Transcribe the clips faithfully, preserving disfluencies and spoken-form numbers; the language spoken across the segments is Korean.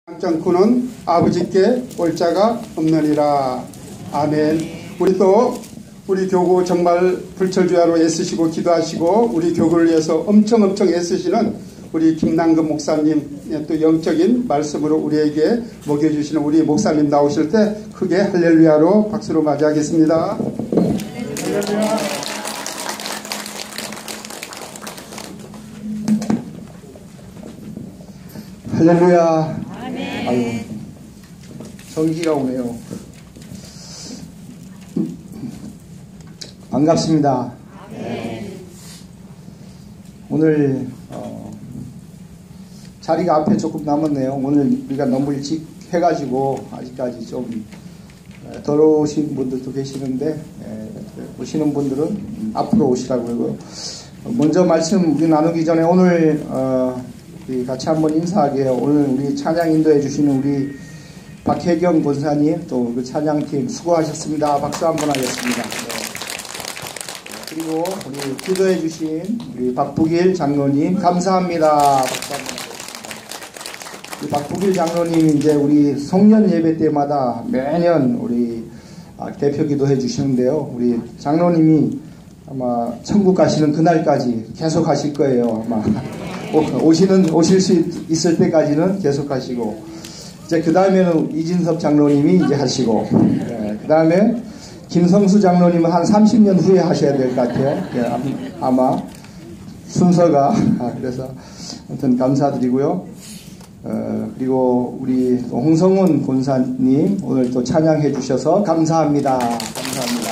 않고는 아버지께 올 자가 없느니라. 아멘. 우리 또 우리 교구 정말 불철주야로 애쓰시고 기도하시고 우리 교구를 위해서 엄청 엄청 애쓰시는 우리 김남근 목사님, 또 영적인 말씀으로 우리에게 먹여주시는 우리 목사님 나오실 때 크게 할렐루야로 박수로 맞이하겠습니다. 할렐루야. 할렐루야. 아유, 전기가 오네요. 반갑습니다. 네. 오늘 어, 자리가 앞에 조금 남았네요. 오늘 우리가 너무 일찍 해가지고 아직까지 좀 더러우신 분들도 계시는데 에, 오시는 분들은 앞으로 오시라고 하고요. 먼저 말씀 우리 나누기 전에 오늘 어, 우리 같이 한번 인사하게요. 오늘 우리 찬양 인도해 주시는 우리 박혜경 권사님 또 그 찬양팀 수고하셨습니다. 박수 한번 하겠습니다. 네. 그리고 우리 기도해 주신 우리 박북일 장로님 감사합니다. 박수 한번 하겠습니다. 우리 박북일 장로님이 이제 우리 송년 예배 때마다 매년 우리 대표 기도해 주시는데요. 우리 장로님이 아마 천국 가시는 그날까지 계속 하실 거예요. 아마 오시는 오실 수 있을 때까지는 계속 하시고 이제 그 다음에는 이진섭 장로님이 이제 하시고 네, 그 다음에 김성수 장로님은 한 삼십 년 후에 하셔야 될 것 같아요. 네, 아마 순서가 그래서 아무튼 감사드리고요. 어, 그리고 우리 홍성훈 권사님 오늘 또 찬양해 주셔서 감사합니다. 감사합니다.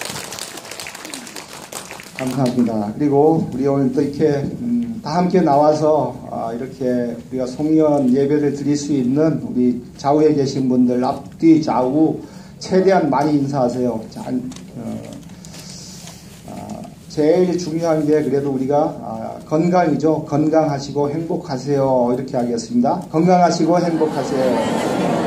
감사합니다. 그리고 우리 오늘 또 이렇게 음, 다 함께 나와서 아, 이렇게 우리가 송년 예배를 드릴 수 있는 우리 좌우에 계신 분들 앞뒤 좌우 최대한 많이 인사하세요. 자, 어, 아, 제일 중요한 게 그래도 우리가 아, 건강이죠. 건강하시고 행복하세요. 이렇게 하겠습니다. 건강하시고 행복하세요.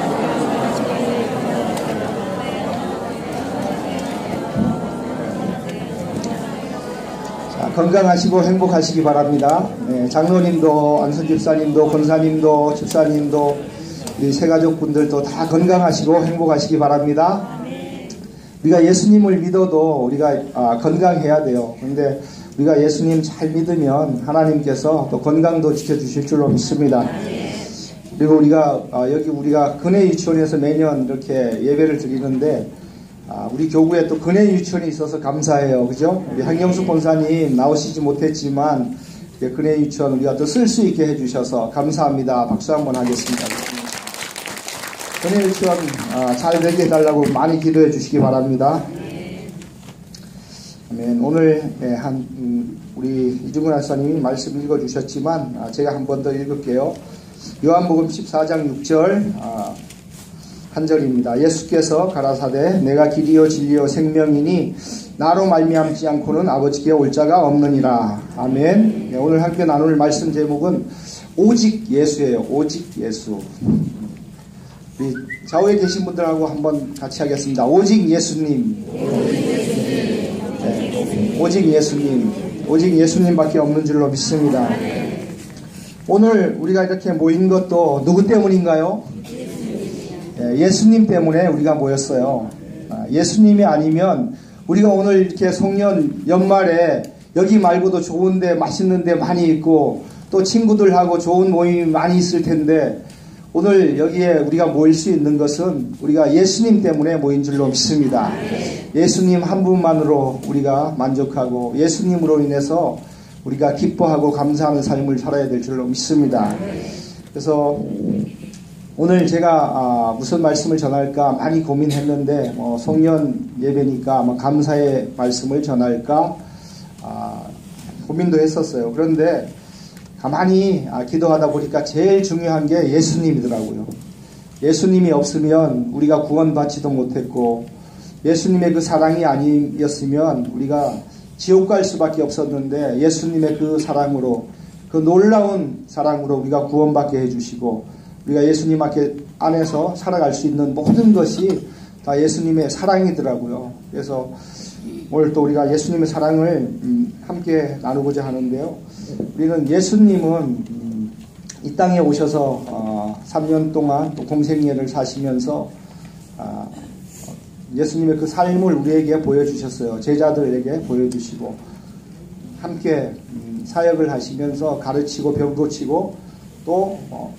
건강하시고 행복하시기 바랍니다. 네, 장로님도 안선 집사님도 권사님도 집사님도 우리 새가족분들도 다 건강하시고 행복하시기 바랍니다. 우리가 예수님을 믿어도 우리가 아, 건강해야 돼요. 그런데 우리가 예수님 잘 믿으면 하나님께서 또 건강도 지켜주실 줄로 믿습니다. 그리고 우리가 아, 여기 우리가 근혜 유치원에서 매년 이렇게 예배를 드리는데 아, 우리 교구에 또 근혜 유치원이 있어서 감사해요. 그죠? 우리 한경수 권사님 나오시지 못했지만 근혜 유치원 우리가 또 쓸 수 있게 해주셔서 감사합니다. 박수 한번 하겠습니다. 근혜 유치원 아, 잘 되게 해달라고 많이 기도해 주시기 바랍니다. 아멘. 오늘 네, 한 음, 우리 이중근 하사님이 말씀 읽어 주셨지만 아, 제가 한 번 더 읽을게요. 요한복음 십사 장 육 절 아, 한 절입니다. 예수께서 가라사대 내가 길이요 진리요 생명이니 나로 말미암지 않고는 아버지께 올 자가 없느니라. 아멘. 네, 오늘 함께 나눌 말씀 제목은 오직 예수예요. 오직 예수. 우리 좌우에 계신 분들하고 한번 같이 하겠습니다. 오직 예수님. 네, 오직 예수님. 오직 예수님밖에 없는 줄로 믿습니다. 오늘 우리가 이렇게 모인 것도 누구 때문인가요? 예수님 때문에 우리가 모였어요. 예수님이 아니면 우리가 오늘 이렇게 송년 연말에 여기 말고도 좋은데 맛있는데 많이 있고 또 친구들하고 좋은 모임이 많이 있을 텐데 오늘 여기에 우리가 모일 수 있는 것은 우리가 예수님 때문에 모인 줄로 믿습니다. 예수님 한 분만으로 우리가 만족하고 예수님으로 인해서 우리가 기뻐하고 감사하는 삶을 살아야 될 줄로 믿습니다. 그래서 오늘 제가 아, 무슨 말씀을 전할까 많이 고민했는데 어, 송년 예배니까 아마 감사의 말씀을 전할까 아, 고민도 했었어요. 그런데 가만히 아, 기도하다 보니까 제일 중요한 게 예수님이더라고요. 예수님이 없으면 우리가 구원받지도 못했고 예수님의 그 사랑이 아니었으면 우리가 지옥 갈 수밖에 없었는데 예수님의 그 사랑으로 그 놀라운 사랑으로 우리가 구원받게 해주시고 우리가 예수님 앞에 안에서 살아갈 수 있는 모든 것이 다 예수님의 사랑이더라고요. 그래서 오늘 또 우리가 예수님의 사랑을 함께 나누고자 하는데요. 우리는 예수님은 이 땅에 오셔서 삼 년 동안 또 공생애를 사시면서 아, 예수님의 그 삶을 우리에게 보여주셨어요. 제자들에게 보여주시고 함께 음, 사역을 하시면서 가르치고 병도 치고 또 어,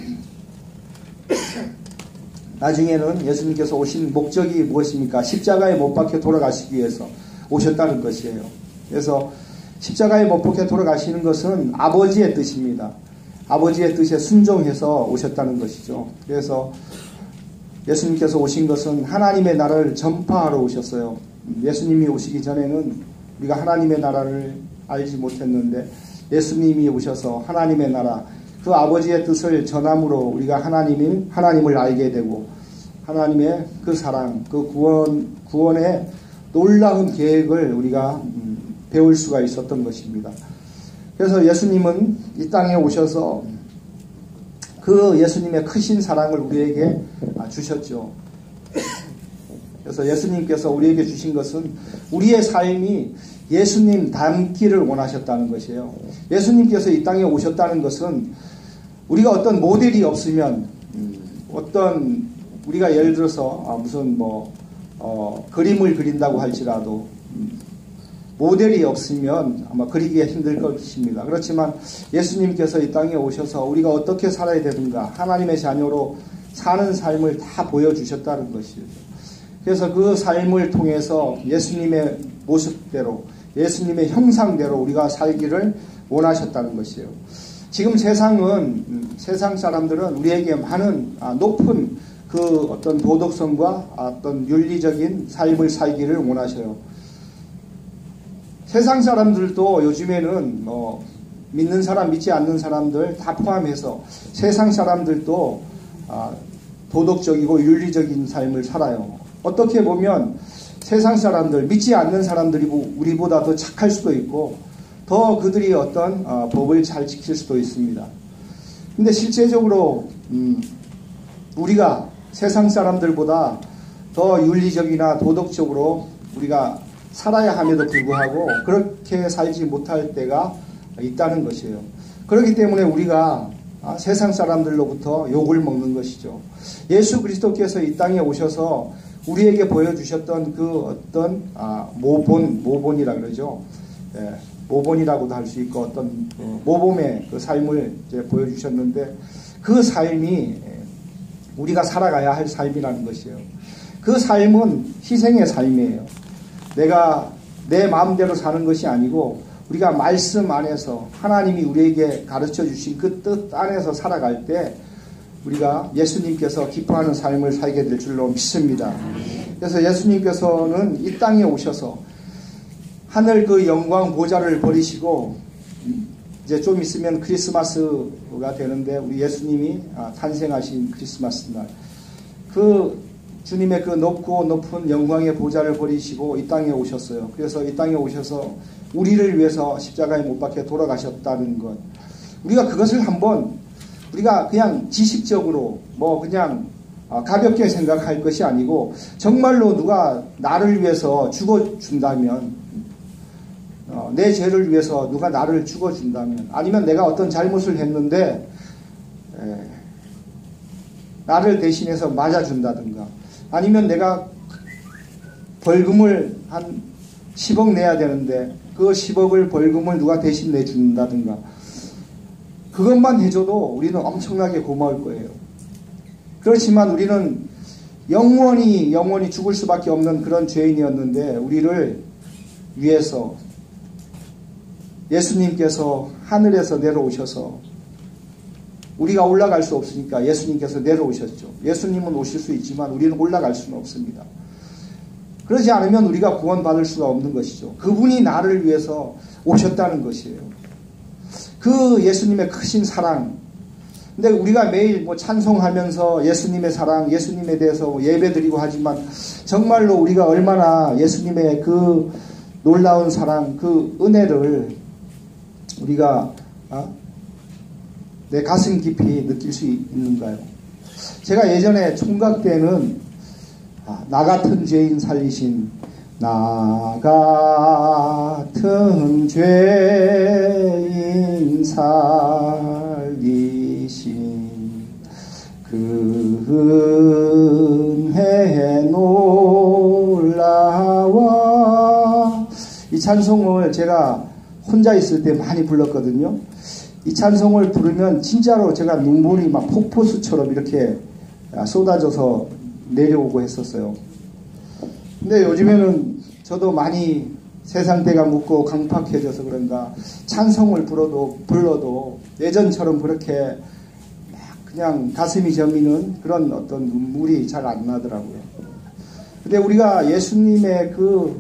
나중에는 예수님께서 오신 목적이 무엇입니까? 십자가에 못 박혀 돌아가시기 위해서 오셨다는 것이에요. 그래서 십자가에 못 박혀 돌아가시는 것은 아버지의 뜻입니다. 아버지의 뜻에 순종해서 오셨다는 것이죠. 그래서 예수님께서 오신 것은 하나님의 나라를 전파하러 오셨어요. 예수님이 오시기 전에는 우리가 하나님의 나라를 알지 못했는데 예수님이 오셔서 하나님의 나라, 그 아버지의 뜻을 전함으로 우리가 하나님을, 하나님을 알게 되고 하나님의 그 사랑, 그 구원, 구원의 놀라운 계획을 우리가 배울 수가 있었던 것입니다. 그래서 예수님은 이 땅에 오셔서 그 예수님의 크신 사랑을 우리에게 주셨죠. 그래서 예수님께서 우리에게 주신 것은 우리의 삶이 예수님 닮기를 원하셨다는 것이에요. 예수님께서 이 땅에 오셨다는 것은 우리가 어떤 모델이 없으면 어떤 우리가 예를 들어서 무슨 뭐 어, 그림을 그린다고 할지라도 모델이 없으면 아마 그리기가 힘들 것입니다. 그렇지만 예수님께서 이 땅에 오셔서 우리가 어떻게 살아야 되는가, 하나님의 자녀로 사는 삶을 다 보여주셨다는 것이죠. 그래서 그 삶을 통해서 예수님의 모습대로, 예수님의 형상대로 우리가 살기를 원하셨다는 것이에요. 지금 세상은, 세상 사람들은 우리에게 많은 높은 그 어떤 도덕성과 어떤 윤리적인 삶을 살기를 원하셔요. 세상 사람들도 요즘에는 뭐 믿는 사람, 믿지 않는 사람들 다 포함해서 세상 사람들도 아, 도덕적이고 윤리적인 삶을 살아요. 어떻게 보면 세상 사람들, 믿지 않는 사람들이 우리보다 더 착할 수도 있고 더 그들이 어떤 어, 법을 잘 지킬 수도 있습니다. 근데 실제적으로 음, 우리가 세상 사람들보다 더 윤리적이나 도덕적으로 우리가 살아야 함에도 불구하고 그렇게 살지 못할 때가 있다는 것이에요. 그렇기 때문에 우리가 세상 사람들로부터 욕을 먹는 것이죠. 예수 그리스도께서 이 땅에 오셔서 우리에게 보여주셨던 그 어떤 아, 모본, 모본이라 그러죠. 예, 모본이라고도 할 수 있고 어떤 어, 모범의 그 삶을 이제 보여주셨는데 그 삶이 우리가 살아가야 할 삶이라는 것이에요. 그 삶은 희생의 삶이에요. 내가 내 마음대로 사는 것이 아니고 우리가 말씀 안에서 하나님이 우리에게 가르쳐 주신 그 뜻 안에서 살아갈 때 우리가 예수님께서 기뻐하는 삶을 살게 될 줄로 믿습니다. 그래서 예수님께서는 이 땅에 오셔서 하늘 그 영광 보좌를 버리시고 이제 좀 있으면 크리스마스가 되는데 우리 예수님이 탄생하신 크리스마스 날 그 주님의 그 높고 높은 영광의 보좌를 버리시고 이 땅에 오셨어요. 그래서 이 땅에 오셔서 우리를 위해서 십자가에 못 박혀 돌아가셨다는 것. 우리가 그것을 한번 우리가 그냥 지식적으로 뭐 그냥 가볍게 생각할 것이 아니고 정말로 누가 나를 위해서 죽어준다면 어, 내 죄를 위해서 누가 나를 죽어준다면 아니면 내가 어떤 잘못을 했는데 에, 나를 대신해서 맞아준다든가 아니면 내가 벌금을 한 십억 내야 되는데 그 십억을 벌금을 누가 대신 내준다든가 그것만 해줘도 우리는 엄청나게 고마울 거예요. 그렇지만 우리는 영원히 영원히 죽을 수밖에 없는 그런 죄인이었는데 우리를 위해서 예수님께서 하늘에서 내려오셔서 우리가 올라갈 수 없으니까 예수님께서 내려오셨죠. 예수님은 오실 수 있지만 우리는 올라갈 수는 없습니다. 그러지 않으면 우리가 구원받을 수가 없는 것이죠. 그분이 나를 위해서 오셨다는 것이에요. 그 예수님의 크신 사랑. 근데 우리가 매일 뭐 찬송하면서 예수님의 사랑, 예수님에 대해서 예배드리고 하지만 정말로 우리가 얼마나 예수님의 그 놀라운 사랑, 그 은혜를 우리가 어? 내 가슴 깊이 느낄 수 있는가요? 제가 예전에 총각 때는 아, 나 같은 죄인 살리신 나 같은 죄인 살리신 근혜에 놀라와. 이 찬송을 제가 혼자 있을 때 많이 불렀거든요. 이 찬송을 부르면 진짜로 제가 눈물이 막 폭포수처럼 이렇게 쏟아져서 내려오고 했었어요. 근데 요즘에는 저도 많이 세상 때가 묻고 강팍해져서 그런가 찬송을 불러도 불러도 예전처럼 그렇게 막 그냥 가슴이 저미는 그런 어떤 눈물이 잘 안 나더라고요. 근데 우리가 예수님의 그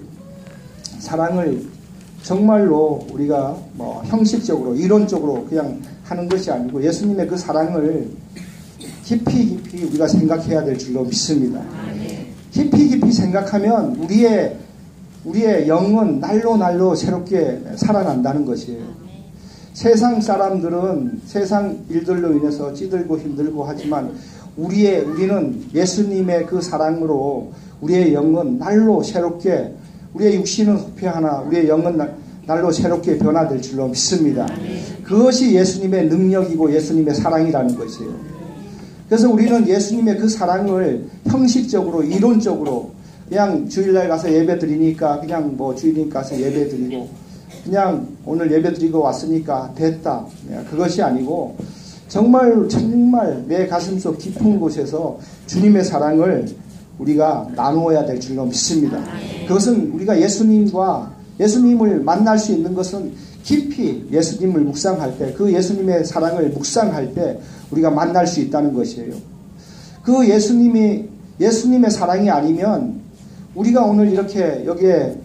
사랑을 정말로 우리가 뭐 형식적으로 이론적으로 그냥 하는 것이 아니고 예수님의 그 사랑을 깊이 깊이 우리가 생각해야 될 줄로 믿습니다. 깊이 깊이 생각하면 우리의 우리의 영은 날로 날로 새롭게 살아난다는 것이에요. 세상 사람들은 세상 일들로 인해서 찌들고 힘들고 하지만 우리의 우리는 예수님의 그 사랑으로 우리의 영은 날로 새롭게, 우리의 육신은 후패하나 우리의 영은 날로 새롭게 변화될 줄로 믿습니다. 그것이 예수님의 능력이고 예수님의 사랑이라는 것이에요. 그래서 우리는 예수님의 그 사랑을 형식적으로 이론적으로 그냥 주일날 가서 예배 드리니까 그냥 뭐 주일인 가서 예배 드리고 그냥 오늘 예배 드리고 왔으니까 됐다, 그것이 아니고 정말 정말 내 가슴속 깊은 곳에서 주님의 사랑을 우리가 나누어야 될 줄로 믿습니다. 그것은 우리가 예수님과 예수님을 만날 수 있는 것은 깊이 예수님을 묵상할 때, 그 예수님의 사랑을 묵상할 때 우리가 만날 수 있다는 것이에요. 그 예수님이 예수님의 사랑이 아니면 우리가 오늘 이렇게 여기에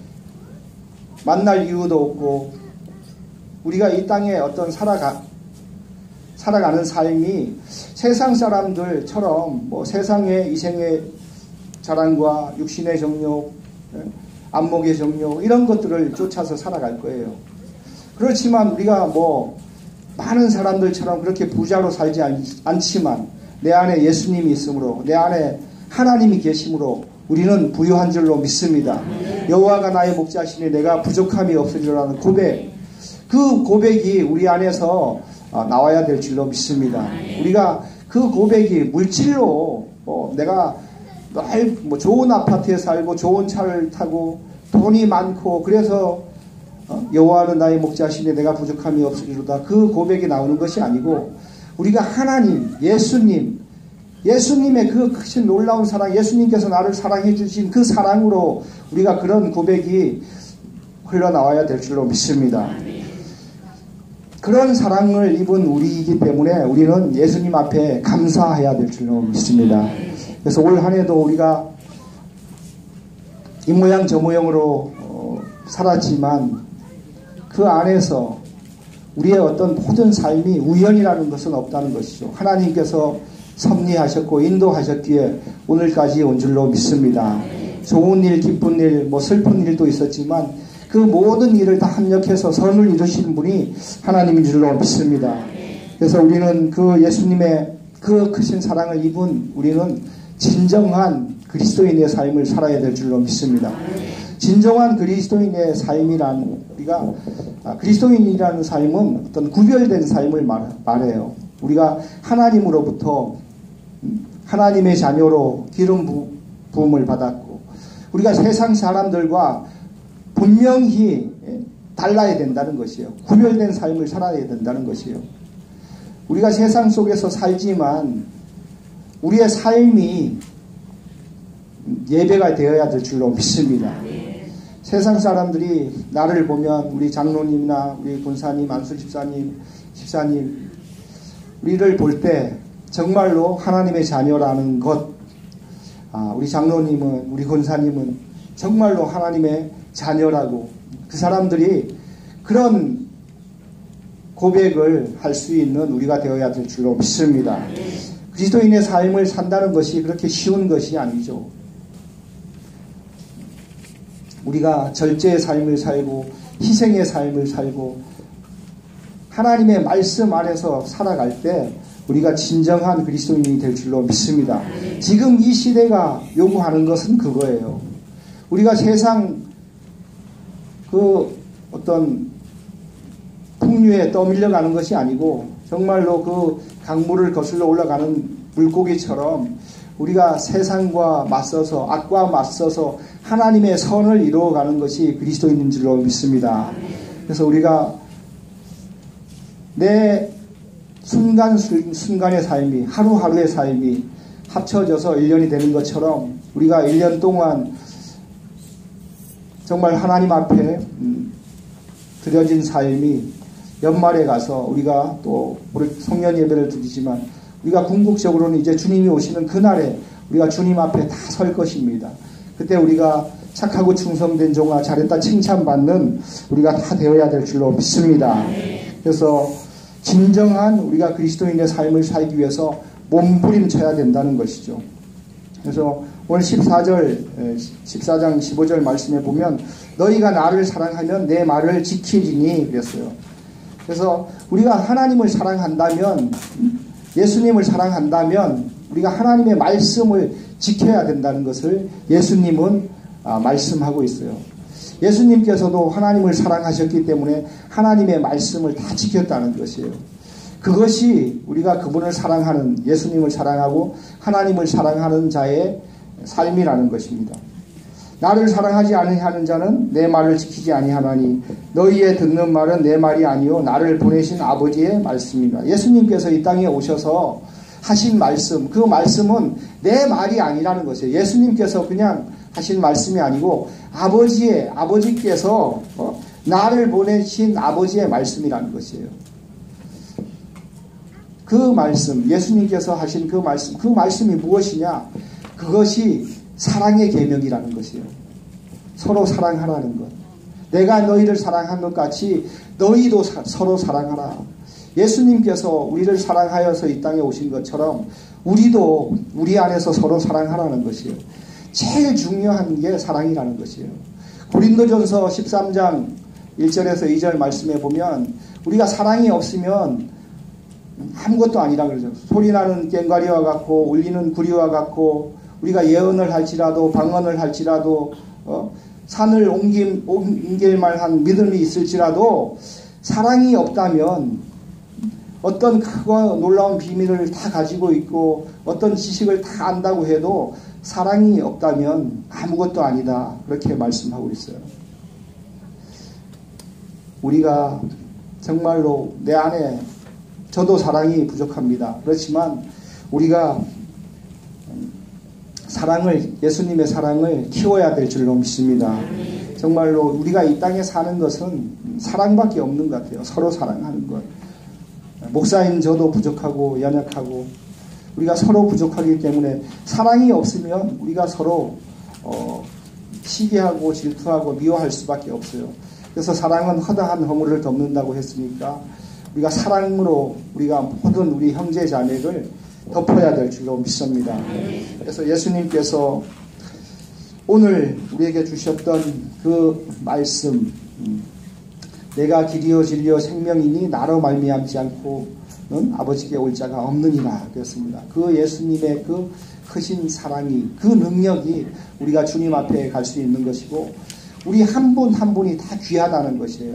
만날 이유도 없고 우리가 이 땅에 어떤 살아가 살아가는 삶이 세상 사람들처럼 뭐 세상의 이생의 자랑과 육신의 정욕, 안목의 정욕 이런 것들을 쫓아서 살아갈 거예요. 그렇지만 우리가 뭐 많은 사람들처럼 그렇게 부자로 살지 않지만 내 안에 예수님이 있으므로 내 안에 하나님이 계심으로 우리는 부유한 줄로 믿습니다. 여호와가 나의 목자시니 내가 부족함이 없으리라는 고백, 그 고백이 우리 안에서 나와야 될 줄로 믿습니다. 우리가 그 고백이 물질로 뭐 내가 뭐 좋은 아파트에 살고 좋은 차를 타고 돈이 많고 그래서 여호와는 나의 목자시니 내가 부족함이 없으리로다, 그 고백이 나오는 것이 아니고 우리가 하나님, 예수님, 예수님의 그 크신 놀라운 사랑, 예수님께서 나를 사랑해 주신 그 사랑으로 우리가 그런 고백이 흘러나와야 될 줄로 믿습니다. 그런 사랑을 입은 우리이기 때문에 우리는 예수님 앞에 감사해야 될 줄로 믿습니다. 그래서 올 한 해도 우리가 이 모양 저 모양으로 어, 살았지만 그 안에서 우리의 어떤 모든 삶이 우연이라는 것은 없다는 것이죠. 하나님께서 섭리하셨고 인도하셨기에 오늘까지 온 줄로 믿습니다. 좋은 일, 기쁜 일, 뭐 슬픈 일도 있었지만 그 모든 일을 다 합력해서 선을 이루시는 분이 하나님인 줄로 믿습니다. 그래서 우리는 그 예수님의 그 크신 사랑을 입은 우리는 진정한 그리스도인의 삶을 살아야 될 줄로 믿습니다. 진정한 그리스도인의 삶이란, 우리가 그리스도인이라는 삶은 어떤 구별된 삶을 말, 말해요. 우리가 하나님으로부터 하나님의 자녀로 기름 부음을 받았고 우리가 세상 사람들과 분명히 달라야 된다는 것이에요. 구별된 삶을 살아야 된다는 것이에요. 우리가 세상 속에서 살지만 우리의 삶이 예배가 되어야 될 줄로 믿습니다. 세상 사람들이 나를 보면 우리 장로님이나 우리 권사님, 안수 집사님, 집사님 우리를 볼 때 정말로 하나님의 자녀라는 것, 아, 우리 장로님은, 우리 권사님은 정말로 하나님의 자녀라고, 그 사람들이 그런 고백을 할 수 있는 우리가 되어야 될 줄로 믿습니다. 그리스도인의 삶을 산다는 것이 그렇게 쉬운 것이 아니죠. 우리가 절제의 삶을 살고 희생의 삶을 살고 하나님의 말씀 안에서 살아갈 때 우리가 진정한 그리스도인이 될 줄로 믿습니다. 지금 이 시대가 요구하는 것은 그거예요. 우리가 세상 그 어떤 풍류에 떠밀려가는 것이 아니고 정말로 그 강물을 거슬러 올라가는 물고기처럼 우리가 세상과 맞서서 악과 맞서서 하나님의 선을 이루어가는 것이 그리스도인인 줄로 믿습니다. 그래서 우리가 내 순간순간의 삶이 하루하루의 삶이 합쳐져서 일 년이 되는 것처럼 우리가 일 년 동안 정말 하나님 앞에 드려진 삶이 연말에 가서 우리가 또 우리 성년 예배를 드리지만 우리가 궁극적으로는 이제 주님이 오시는 그날에 우리가 주님 앞에 다 설 것입니다. 그때 우리가 착하고 충성된 종아 잘했다 칭찬받는 우리가 다 되어야 될 줄로 믿습니다. 그래서 진정한 우리가 그리스도인의 삶을 살기 위해서 몸부림쳐야 된다는 것이죠. 그래서 오늘 십사 절, 십사 장 십오 절 말씀에 보면 너희가 나를 사랑하면 내 말을 지키리니 그랬어요. 그래서 우리가 하나님을 사랑한다면, 예수님을 사랑한다면 우리가 하나님의 말씀을 지켜야 된다는 것을 예수님은 말씀하고 있어요. 예수님께서도 하나님을 사랑하셨기 때문에 하나님의 말씀을 다 지켰다는 것이에요. 그것이 우리가 그분을 사랑하는, 예수님을 사랑하고 하나님을 사랑하는 자의 삶이라는 것입니다. 나를 사랑하지 아니하는 자는 내 말을 지키지 아니하나니 너희의 듣는 말은 내 말이 아니요 나를 보내신 아버지의 말씀입니다. 예수님께서 이 땅에 오셔서 하신 말씀, 그 말씀은 내 말이 아니라는 것이에요. 예수님께서 그냥 하신 말씀이 아니고 아버지의, 아버지께서 어, 나를 보내신 아버지의 말씀이라는 것이에요. 그 말씀, 예수님께서 하신 그 말씀, 그 말씀이 무엇이냐? 그것이 사랑의 계명이라는 것이에요. 서로 사랑하라는 것. 내가 너희를 사랑한 것 같이 너희도 사, 서로 사랑하라. 예수님께서 우리를 사랑하여서 이 땅에 오신 것처럼 우리도 우리 안에서 서로 사랑하라는 것이에요. 제일 중요한 게 사랑이라는 것이에요. 고린도전서 십삼 장 일 절에서 이 절 말씀에 보면 우리가 사랑이 없으면 아무것도 아니라 그러죠. 소리나는 꽹과리와 같고 울리는 구리와 같고 우리가 예언을 할지라도 방언을 할지라도 어, 산을 옮길, 옮길 만한 믿음이 있을지라도 사랑이 없다면 어떤 크고 놀라운 비밀을 다 가지고 있고 어떤 지식을 다 안다고 해도 사랑이 없다면 아무것도 아니다. 그렇게 말씀하고 있어요. 우리가 정말로 내 안에 저도 사랑이 부족합니다. 그렇지만 우리가 사랑을, 예수님의 사랑을 키워야 될 줄로 믿습니다. 정말로 우리가 이 땅에 사는 것은 사랑밖에 없는 것 같아요. 서로 사랑하는 것. 목사인 저도 부족하고 연약하고 우리가 서로 부족하기 때문에 사랑이 없으면 우리가 서로 어, 시기하고 질투하고 미워할 수밖에 없어요. 그래서 사랑은 허다한 허물을 덮는다고 했으니까 우리가 사랑으로 우리가 모든 우리 형제 자매를 덮어야 될 줄로 믿습니다. 그래서 예수님께서 오늘 우리에게 주셨던 그 말씀, 내가 길이요 진리요 생명이니 나로 말미암지 않고는 아버지께 올 자가 없느니라 그랬습니다. 그 예수님의 그 크신 사랑이, 그 능력이 우리가 주님 앞에 갈 수 있는 것이고 우리 한 분 한 분이 다 귀하다는 것이에요.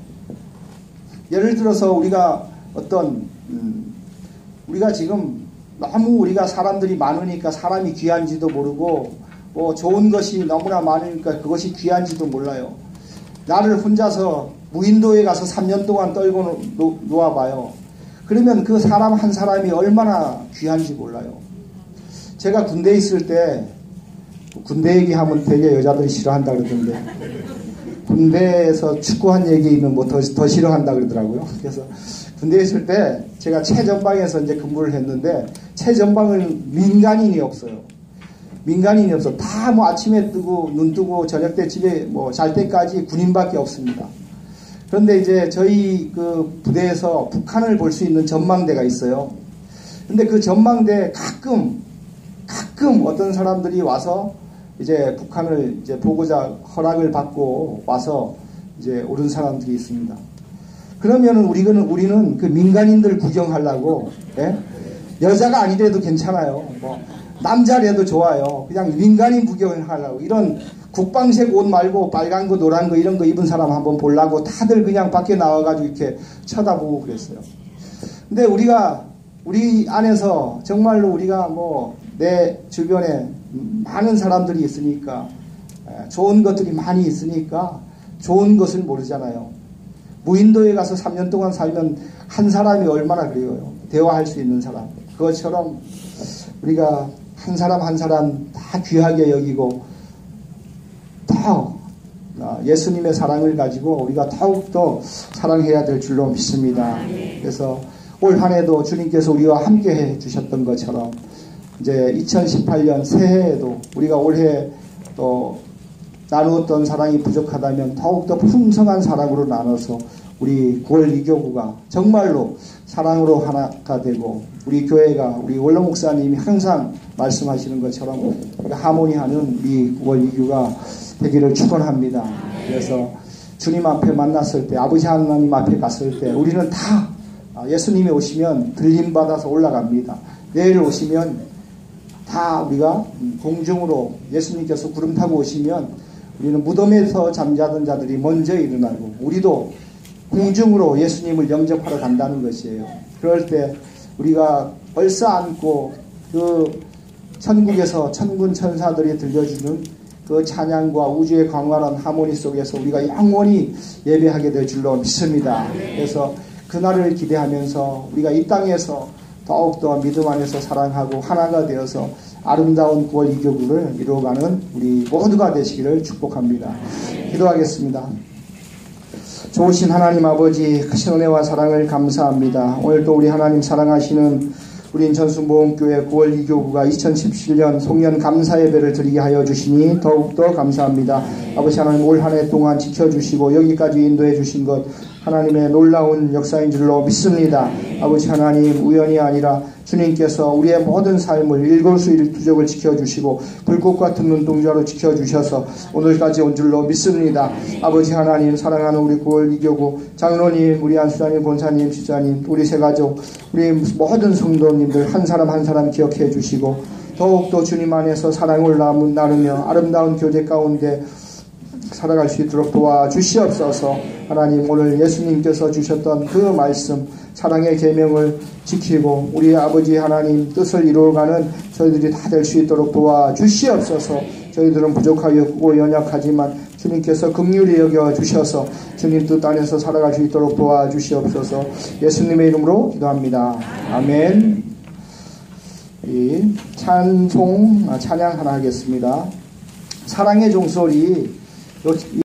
예를 들어서 우리가 어떤 음, 우리가 지금 너무 우리가 사람들이 많으니까 사람이 귀한지도 모르고 뭐 좋은 것이 너무나 많으니까 그것이 귀한지도 몰라요. 나를 혼자서 무인도에 가서 삼 년 동안 떨고 놓, 놓아봐요. 그러면 그 사람 한 사람이 얼마나 귀한지 몰라요. 제가 군대에 있을 때 군대 얘기하면 되게 여자들이 싫어한다 그러던데 군대에서 축구한 얘기는 뭐 더 더 싫어한다 그러더라고요. 그래서 군대에 있을 때 제가 최전방에서 이제 근무를 했는데 최전방을 민간인이 없어요. 민간인이 없어. 다 뭐 아침에 뜨고 눈 뜨고 저녁 때 집에 뭐 잘 때까지 군인밖에 없습니다. 그런데 이제 저희 그 부대에서 북한을 볼 수 있는 전망대가 있어요. 근데 그 전망대에 가끔 가끔 어떤 사람들이 와서 이제 북한을 이제 보고자 허락을 받고 와서 이제 오른 사람들이 있습니다. 그러면은 우리는 우리는 그 민간인들 구경하려고, 예? 여자가 아니래도 괜찮아요. 뭐 남자래도 좋아요. 그냥 민간인 구경을 하려고 이런 국방색 옷 말고 빨간 거 노란 거 이런 거 입은 사람 한번 보려고 다들 그냥 밖에 나와가지고 이렇게 쳐다보고 그랬어요. 근데 우리가 우리 안에서 정말로 우리가 뭐 내 주변에 많은 사람들이 있으니까, 좋은 것들이 많이 있으니까 좋은 것을 모르잖아요. 무인도에 가서 삼 년 동안 살면 한 사람이 얼마나 그래요. 대화할 수 있는 사람. 그것처럼 우리가 한 사람 한 사람 다 귀하게 여기고 다 예수님의 사랑을 가지고 우리가 더욱더 사랑해야 될 줄로 믿습니다. 그래서 올 한 해도 주님께서 우리와 함께 해 주셨던 것처럼 이제 이천십팔 년 새해에도 우리가 올해 또 나누었던 사랑이 부족하다면 더욱더 풍성한 사랑으로 나눠서 우리 구월 이교구가 정말로 사랑으로 하나가 되고 우리 교회가 우리 원로 목사님이 항상 말씀하시는 것처럼 하모니하는 우리 구월 이교구가 되기를 축원합니다. 그래서 주님 앞에 만났을 때, 아버지 하나님 앞에 갔을 때 우리는 다 예수님이 오시면 들림받아서 올라갑니다. 내일 오시면 다 우리가 공중으로 예수님께서 구름 타고 오시면 우리는 무덤에서 잠자던 자들이 먼저 일어나고 우리도 공중으로 예수님을 영접하러 간다는 것이에요. 그럴 때 우리가 벌써 안고 그 천국에서 천군 천사들이 들려주는 그 찬양과 우주의 광활한 하모니 속에서 우리가 영원히 예배하게 될 줄로 믿습니다. 그래서 그날을 기대하면서 우리가 이 땅에서 더욱더 믿음 안에서 사랑하고 하나가 되어서 아름다운 구월 이교구를 이루어가는 우리 모두가 되시기를 축복합니다. 기도하겠습니다. 좋으신 하나님 아버지, 크신 은혜와 사랑을 감사합니다. 오늘도 우리 하나님 사랑하시는 우리 인천순복음교회 구월 이교구가 이천십칠 년 송년 감사 예배를 드리게 하여 주시니 더욱더 감사합니다. 아버지 하나님, 올 한 해 동안 지켜주시고 여기까지 인도해 주신 것 하나님의 놀라운 역사인 줄로 믿습니다. 아버지 하나님, 우연이 아니라 주님께서 우리의 모든 삶을 일거수일투족을 지켜주시고 불꽃 같은 눈동자로 지켜주셔서 오늘까지 온 줄로 믿습니다. 아버지 하나님, 사랑하는 우리 구월 이교구 장로님, 우리 안수장님, 권사님, 지자님, 우리 새가족, 우리 모든 성도님들 한 사람 한 사람 기억해 주시고 더욱더 주님 안에서 사랑을 나누며 아름다운 교제 가운데 살아갈 수 있도록 도와주시옵소서. 하나님, 오늘 예수님께서 주셨던 그 말씀, 사랑의 계명을 지키고 우리 아버지 하나님 뜻을 이루어가는 저희들이 다 될 수 있도록 도와주시옵소서. 저희들은 부족하고 연약하지만 주님께서 긍휼히 여겨주셔서 주님 뜻 안에서 살아갈 수 있도록 도와주시옵소서. 예수님의 이름으로 기도합니다. 아멘. 이 찬송, 찬양 하나 하겠습니다. 사랑의 종소리.